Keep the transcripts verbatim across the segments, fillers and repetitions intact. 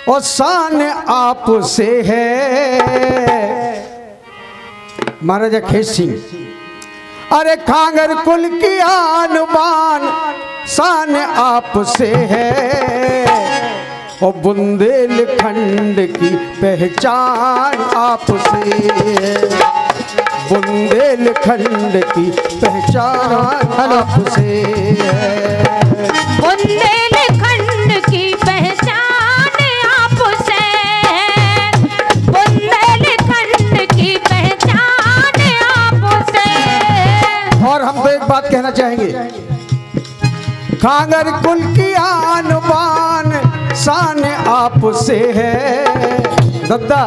और शान आप से है। महाराजा खेत सिंह अरे कांगर कुल की आन बान शान आप से है। और बुंदेलखंड की पहचान आप से है। बुंदेलखंड की पहचान आप से है। बुंदेलखंड की पहचान आपसे है। बुंदेलखंड की पहचान आपसे। और हम तो एक बात कहना चाहेंगे, कांगर कुल की आन बान शान आप से है। दद्दा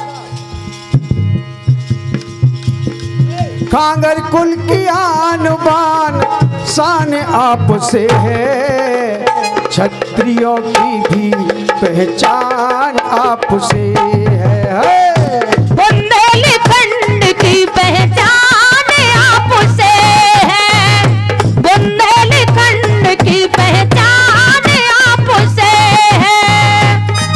कांगर कुल की आन बान शान आप से है। क्षत्रियों की भी पहचान आप से है। बुंदेलखंड की पहचान आपसे है। बुंदेलखंड की पहचान आपसे है।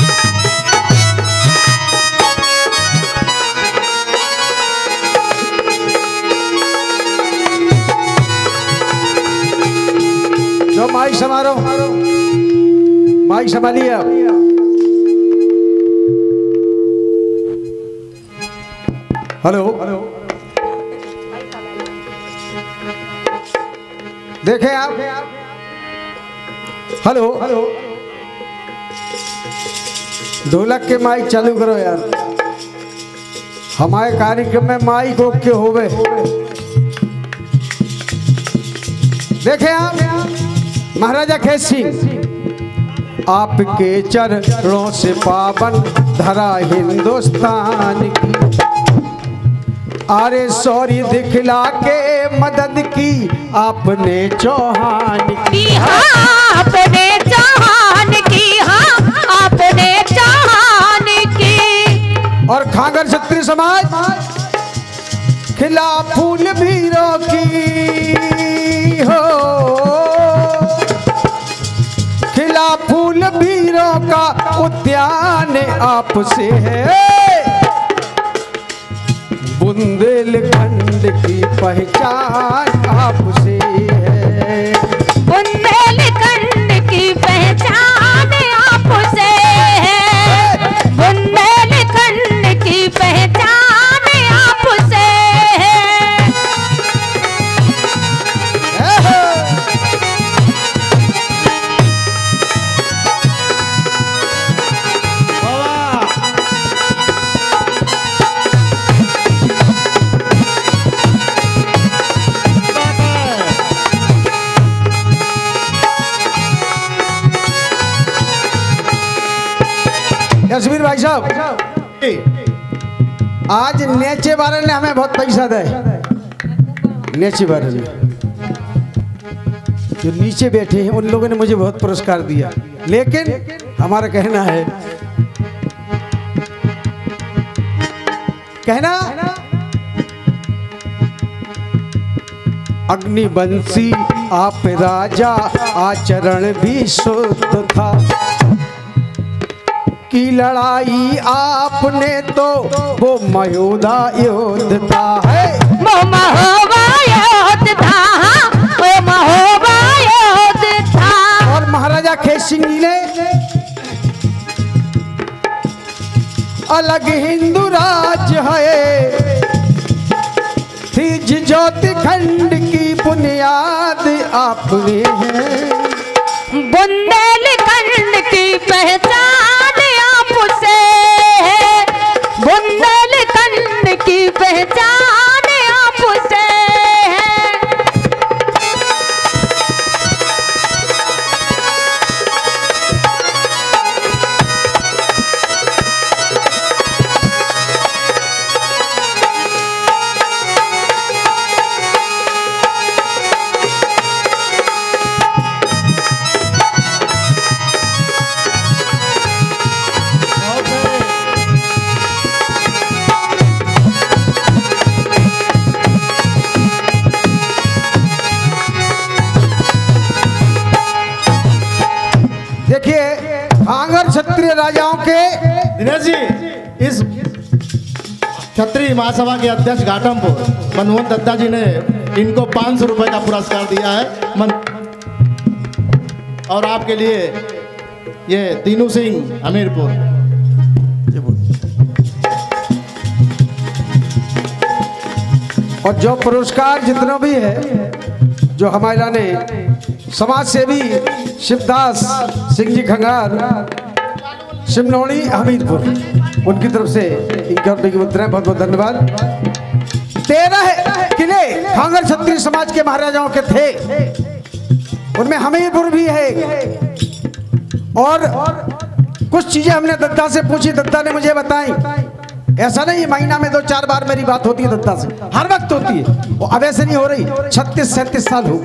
जो माइक समारो, माइक संभालिए आप। हेलो देखें आप। हेलो ढोलक के माइक चालू करो यार। हमारे कार्यक्रम में माइक ओके हो गए। देखें आप, महाराजा खेत सिंह आपके चरणों से पावन धरा हिंदुस्तान की। अरे सॉरी दिखला के मदद की आपने चौहान की। हाँ आपने चौहान की। हाँ आपने चौहान की। और खांगर क्षत्रिय समाज खिला फूल भीरों की हो। खिला फूल भीरों का उद्यान आपसे है। बुंदेलखंड की पहचान आपसे है। बुंदेलखंड की पहचान आपसे है। बुंदेलखंड की पहचान आपसे है। यशवीर भाई साहब, आज नेचे वाले ने हमें बहुत पैसा दे। नेचे वाले ने जो नीचे बैठे हैं उन लोगों ने मुझे बहुत पुरस्कार दिया। लेकिन हमारा कहना है, कहना अग्निवंशी आप राजा आचरण भी शुद्ध था। की लड़ाई आपने तो वो महोबा युद्ध था है। वो महोबा युद्ध था। वो महोबा युद्ध था। और महाराजा खेत सिंह ने अलग हिंदू राज्य है। थी ज्योति खंड की बुनियाद आपने है। बुंदेलखंड की पहचान आपसे है। बुंदेलखंड की पहचान आपसे है। खांगर क्षत्रिय राजाओं के दिनेश जी, इस क्षत्रिय महासभा के अध्यक्ष घाटमपुर मनमोहन दत्ता जी ने इनको पाँच सौ रुपये का पुरस्कार दिया है मन... और आपके लिए ये तीनू सिंह हमीरपुर। और जो पुरस्कार जितना भी है जो हमारा ने समाज सेवी शिवदास सिंह जी खंगार सिमनौड़ी हमीरपुर, उनकी तरफ से इनके रुपये की मुद्राएं, बहुत बहुत धन्यवाद। तेरह किले खांगर क्षत्रिय समाज के महाराजाओं के थे, उनमें हमीरपुर भी है। और कुछ चीजें हमने दत्ता से पूछी, दत्ता ने मुझे बताई। ऐसा नहीं महीना में दो चार बार मेरी बात होती है दत्ता से, हर वक्त होती है, वो अब ऐसे नहीं हो रही। छत्तीस सैंतीस साल हो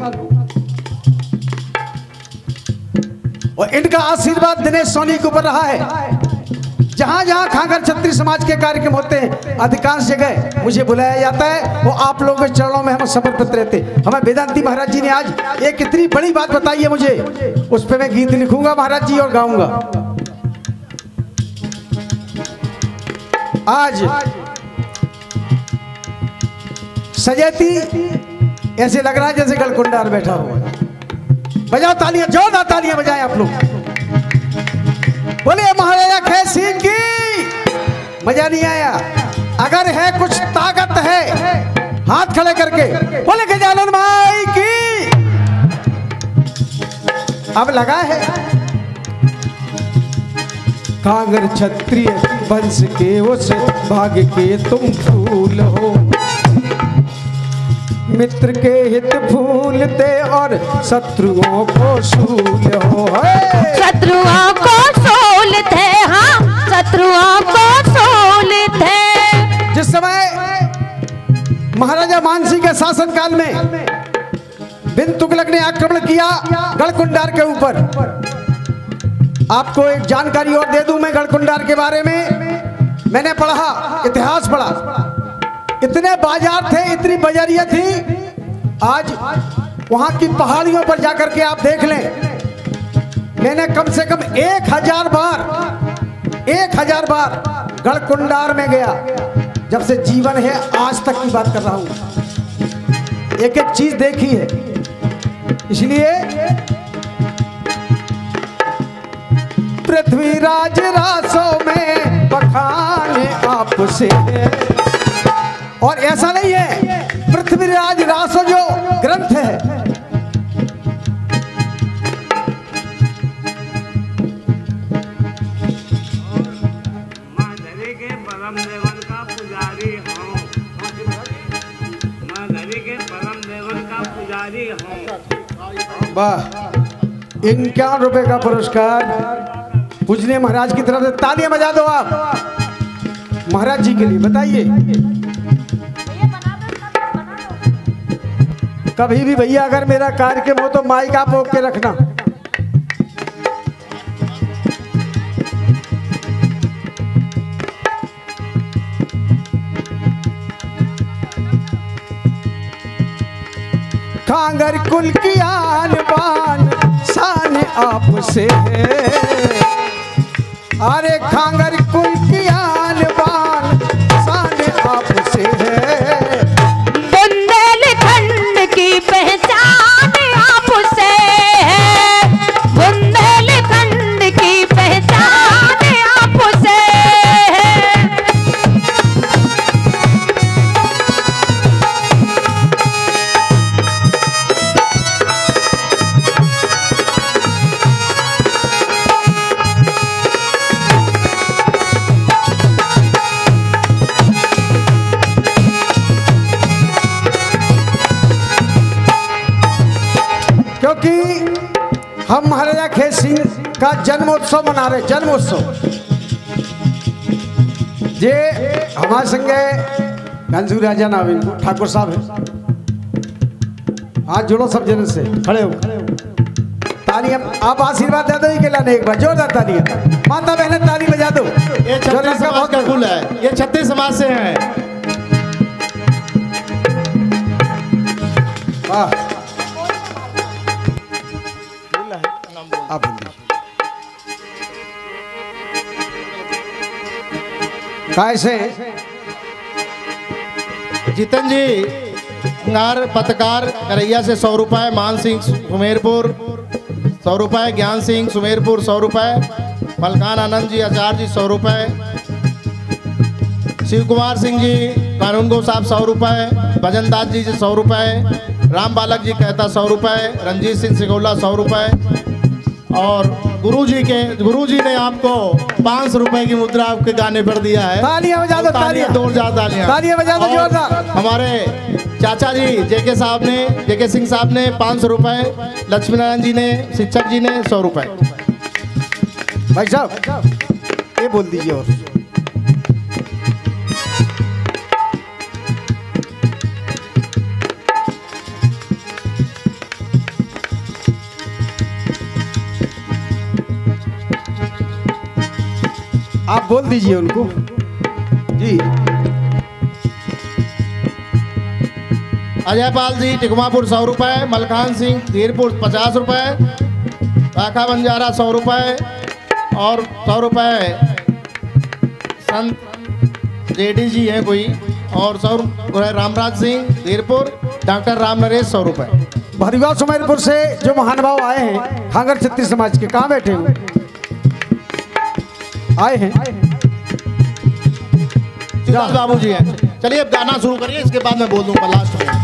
और इनका आशीर्वाद दिनेश सोनी के ऊपर रहा है। जहां जहां खांगर क्षत्रिय समाज के कार्यक्रम होते हैं अधिकांश जगह मुझे बुलाया जाता है, वो आप लोगों के चरणों में हम समर्पित रहते। हमें वेदांती महाराज जी ने आज एक इतनी बड़ी बात बताई है मुझे, उस पर मैं गीत लिखूंगा महाराज जी और गाऊंगा। आज सजैती ऐसे लग रहा है जैसे गलकुंडार बैठा हुआ। बजाओ तालियां, जोरदार तालियां बजाएं आप लोग। बोले महाराजा खैर सिंह की। मजा नहीं आया? अगर है कुछ ताकत है हाथ खड़े करके बोले गजानन माई की। अब लगा है खांगर क्षत्रिय वंश के उस भाग्य के तुम फूल हो, मित्र के हित फूलते और शत्रुओं को सूल हो। शत्रुओं को सूलते, हाँ शत्रुओं को सूलते। जिस समय महाराजा मानसिंह के शासन काल में बिन तुगलक ने आक्रमण किया गढ़कुंडार के ऊपर, आपको एक जानकारी और दे दूं मैं गढ़कुंडार के बारे में। मैंने पढ़ा, इतिहास पढ़ा, इतने बाजार थे, इतनी बाजारियां थी। आज वहां की पहाड़ियों पर जाकर के आप देख लें, मैंने कम से कम एक हजार बार एक हजार बार गढ़कुंडार में गया। जब से जीवन है आज तक की बात कर रहा हूं, एक एक चीज देखी है। इसलिए पृथ्वीराज रासों में बखाने आपसे, और ऐसा नहीं है पृथ्वीराज रासो जो ग्रंथ है धरी के परम देवन का पुजारी हूँ, मैं धरी के परम देवन का पुजारी हूँ। वाह, इक्यावन रुपए का पुरस्कार पूजनीय महाराज की तरफ से। तालियां बजा दो आप महाराज जी के लिए। बताइए, कभी भी भैया अगर मेरा कार्यक्रम हो तो माइक आप ओके रखना। खांगर कुल की आन बान शान आपसे है, अरे खांगर कुल की आन बान शान आपसे है। बुंदेलखंड की पहचान आपसे है, बुंदेलखंड की पहचान आपसे है। क्योंकि हम महाराजा खेत सिंह का जन्मोत्सव मना रहे, जन्मोत्सव। जे हमारे संगे घनसू राजा नाविन ठाकुर साहब है, हाथ जोड़ो सब जन से, खड़े हो। तालियां आप आशीर्वाद दे दो ही के लाने, एक बार जोरदार तालियां। माता बहने ताली बजा दो। ये छत्तीस समाज का कुल है, ये छत्तीस समाज से है। वाह, आप कैसे जितन जी नार पत्रकार करैया से सौ रुपए, मान सिंह सुमेरपुर सौ रुपए, ज्ञान सिंह सुमेरपुर सौ रुपए, मलकान आनंद जी आचार्य जी सौ रुपए, शिव कुमार सिंह जी कानून गो साहब सौ रुपए, भजन दास जी सौ रुपए, राम बालक जी कहता सौ रुपए, रंजीत सिंह सिगौला सौ रुपए, और गुरुजी के गुरुजी ने आपको पाँच सौ रुपए की मुद्रा आपके गाने पर दिया है। तालियां बजा दो, तालियां जोरदार तालियां तालियां बजा दो जोरदार। हमारे चाचा जी जेके साहब ने जेके सिंह साहब ने पाँच सौ रुपए, लक्ष्मी नारायण जी ने, शिक्षक जी ने सौ रुपए। भाई साहब ये बोल दीजिए। और आप बोल दीजिए उनको जी। अजय पाल जी टिकमापुर सौ रुपए, मलकान सिंह धीरपुर पचास रुपए, राखा बंजारा सौ रुपए, और सौ रुपए संत जेडी जी हैं कोई, और सौ रुपए रामराज सिंह धीरपुर, डॉक्टर राम नरेश सौ रुपए। भरीवा सुमेरपुर से जो महानुभाव आए हैं खांगर छत्तीस समाज के, कहाँ बैठे हुए आए हैं? बाबू जी हैं। चलिए अब गाना शुरू करिए, इसके बाद मैं बोल दूंगा लास्ट में।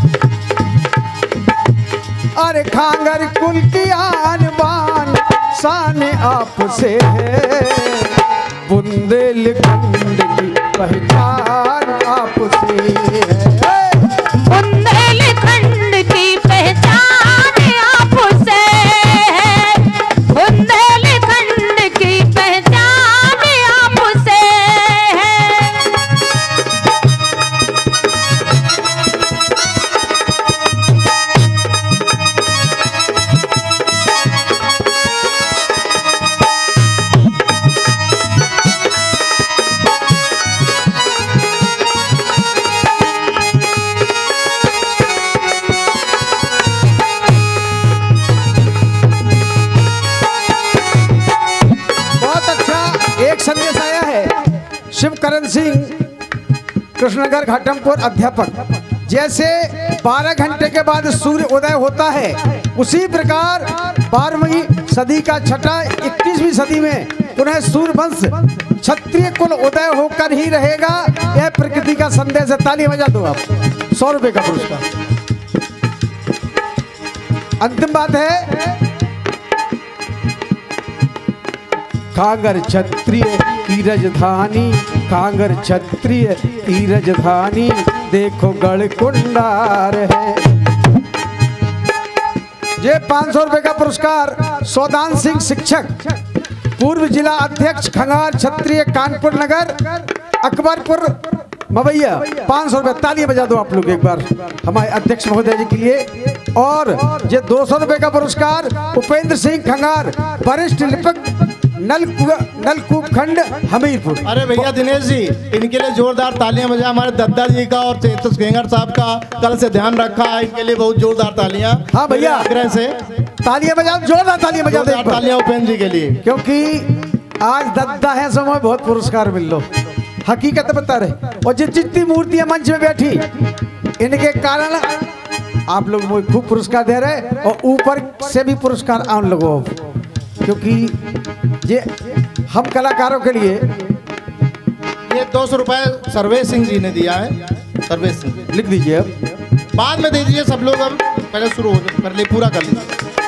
अरे खांगर कुल की आन बान शान आपसे है, बुंदेलखंड की पहचान आपसे है, बुंदेलखंड की पहचान आपसे है, बुंदेलखंड की पहचान आपसे है। संदेश आया है शिवकरण सिंह कृष्णनगर घाटमपुर अध्यापक। जैसे बारह घंटे के बाद सूर्य उदय होता है, उसी प्रकार बारहवीं सदी का छठा इक्कीसवीं सदी में पुनः सूर्य वंश क्षत्रिय कुल उदय होकर ही रहेगा। यह प्रकृति का संदेश है। ताली बजा दो आप। सौ रुपए का पुरस्कार। अंतिम बात है, कांगर क्षत्रिय की राजधानी, कांगर क्षत्रिय की राजधानी, देखो गढ़ कुंडार है। ये पाँच सौ रुपए का पुरस्कार सौदान सिंह शिक्षक, पूर्व जिला अध्यक्ष खंगार क्षत्रिय कानपुर नगर अकबरपुर मवैया, पाँच सौ रुपये। तालियां बजा दो आप लोग एक बार हमारे अध्यक्ष महोदय जी के लिए। और ये दो सौ रुपये का पुरस्कार उपेंद्र सिंह खंगार, वरिष्ठ लिपिक नलकूप खंड हमीरपुर। अरे भैया दिनेश जी, इनके लिए जोरदार तालियां बजा। हमारे दद्दा जी का और चेतस गेंगर साहब का कल से ध्यान रखा है, इनके लिए बहुत जोरदार तालियां। हाँ भैया, आग्रह से तालियां बजा, जोरदार तालियां बजा दो। तालियां उपेंद्र जी के लिए, क्योंकि आज दद्दा है समय बहुत पुरस्कार मिल लो, हकीकत बता रहे। और जितनी मूर्तियां मंच में बैठी, इनके कारण आप लोग मुझे खूब पुरस्कार दे रहे, और ऊपर से भी पुरस्कार आन लोगों, क्योंकि ये हम कलाकारों के लिए। ये दो सौ रुपए सर्वेश सिंह जी ने दिया है। सर्वेश सिंह लिख दीजिए, अब बाद में दे दीजिए सब लोग। अब पहले शुरू हो जाए, कर ले, पूरा कर लीजिए।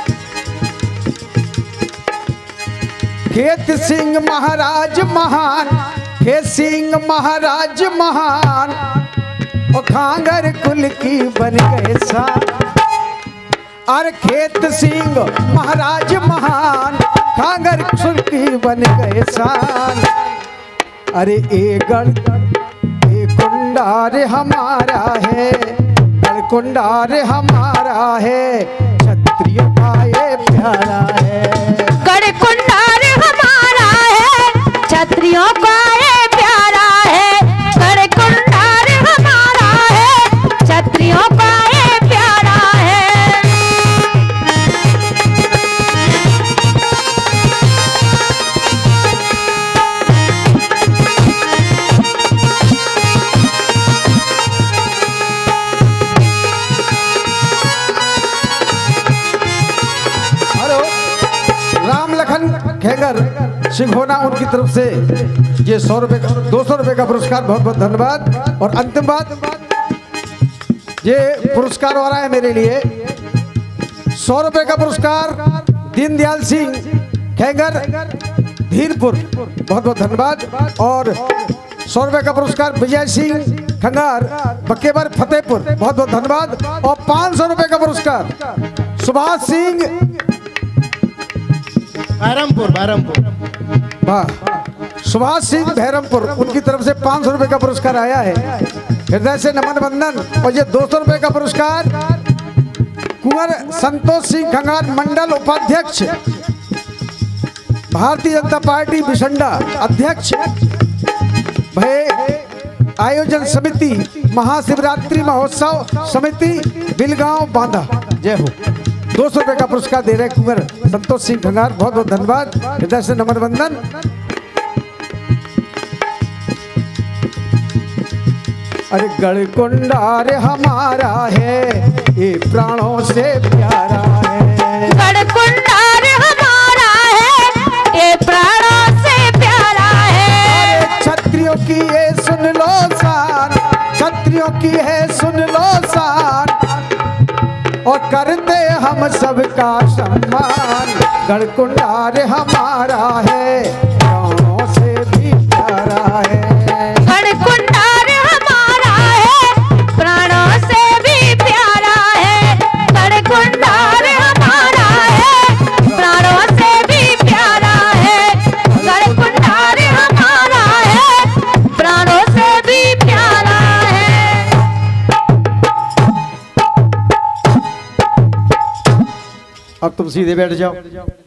खेत सिंह महाराज महान, खेत सिंह महाराज महान, और खांगर कुल की बन गए सान। अरे खेत सिंह महाराज महान, खांगर कुल की बन गए शान। अरे ए गढ़ ए कुंडार हमारा है, गढ़ कुंडार हमारा है, क्षत्रियों का ये प्यारा है। गढ़ कुंडार हमारा है, क्षत्रियों का ये प्यारा है। गढ़ कुंडार हमारा है, क्षत्रियों का ये प्यारा है। खंगर सिंघोना, उनकी तरफ से ये सौ रुपए का दो सौ रुपए का पुरस्कार, बहुत बहुत धन्यवाद। और अंतिम बात, ये पुरस्कार हो रहा है मेरे लिए सौ रुपए का पुरस्कार दीनदयाल सिंह खैंगर धीरपुर, बहुत बहुत धन्यवाद। और सौ रुपए का पुरस्कार विजय सिंह खंगार बक्केबर फतेहपुर, बहुत बहुत धन्यवाद। और पांच सौ रुपए का पुरस्कार सुभाष सिंह बहरमपुर बहरमपुर वाह सुभाष सिंह बहरमपुर, उनकी तरफ से पांच सौ रुपए का पुरस्कार आया है, हृदय से नमन बंदन। और ये दो सौ रुपए का पुरस्कार कुंवर संतोष सिंह खंगार मंडल उपाध्यक्ष भारतीय जनता पार्टी बिशंडा अध्यक्ष भय आयोजन समिति महाशिवरात्रि महोत्सव समिति बिलगांव बांधा, जय हो। दो सौ रुपए का पुरस्कार दे रहे कुंवर संतोष सिंह खंगार, बहुत बहुत धन्यवाद, हृदय से नमन बंदन। अरे गढ़कुंडार हमारा है, ये प्राणों से प्यारा है। गढ़कुंडार हमारा है, ये प्राणों से प्यारा है। क्षत्रियों की ये सुन लो शान, क्षत्रियों की है सुन लो शान, और करते हम सबका सम्मान। गढ़कुंडार हमारा है, प्राणों से भी प्यारा है। गढ़कुंडार हमारा है, प्राणों से भी प्यारा है। गढ़कुंडार हमारा है, प्राणों से भी प्यारा है। गढ़कुंडार हमारा है, प्राणों से भी प्यारा है। अब तुम सीधे बैठ जाओ।